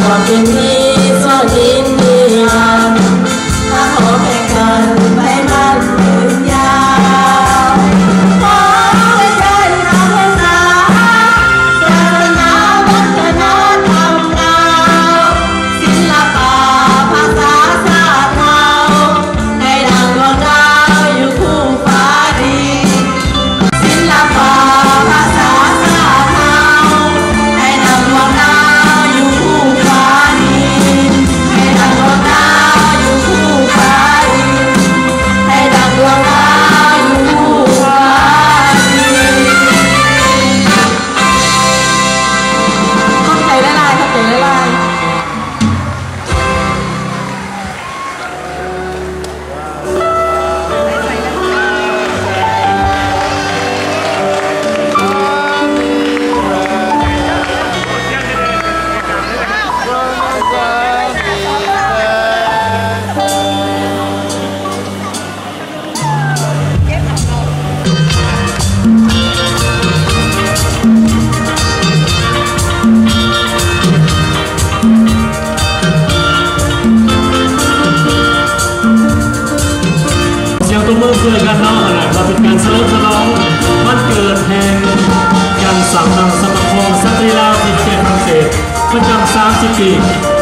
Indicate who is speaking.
Speaker 1: เป็นมีสวัสดีงามถ้าขอแข่งกันไปมันยืนยาวขอให้เชิญทำให้สาศาสนาวัฒนธรรมเราศิลปะภาษาชาติเราให้ดังดวงดาวอยู่คู่ฟ้าดินศิลปะภาษาชาติเราให้ดังดวงดาวอยู่คู่ฟ้าดินให้ดังดวงดาวอยู่คู่ฟ้าดินให้ดังดวงดาวอยู่คู่ฟ้าดินขอบใจหลายๆขอบใจหลายๆ
Speaker 2: ตัวมือเพื่อกันน้องอะไรเราเป็นการเฉลิมฉลองวันเกิดแห่งยังสังนังสมาคมสตรีลาวที่ประเทศฝรั่งเศสประจำ30 ปี